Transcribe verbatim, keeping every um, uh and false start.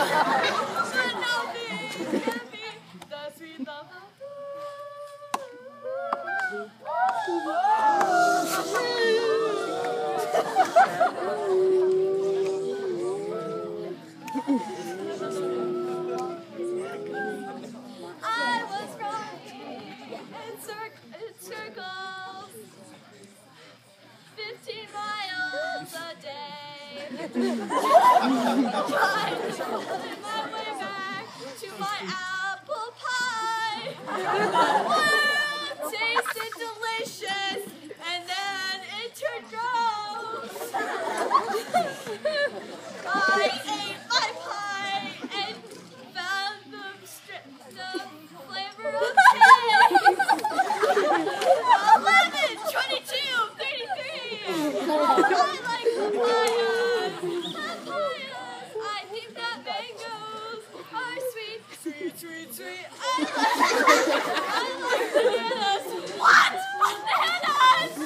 But now being happy, the sweet love of I was running in, cir in circles, fifteen miles a day, trying to find my way back to my apple pie. One tasted delicious, and then it turned gross. I ate my pie and found the, the flavor of cheese. eleven, twenty-two, thirty-three. Oh, I like papayas. Papayas. I think that mangoes are sweet, sweet, sweet, sweet. I like, I like bananas. What? Bananas!